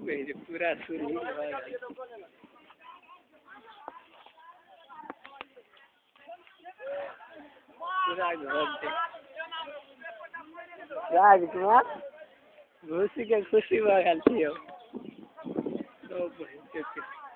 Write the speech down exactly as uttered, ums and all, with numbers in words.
मेरे पूरा सुरी पूरा राजकुमार खुशी के खुशी बगाल थियो तो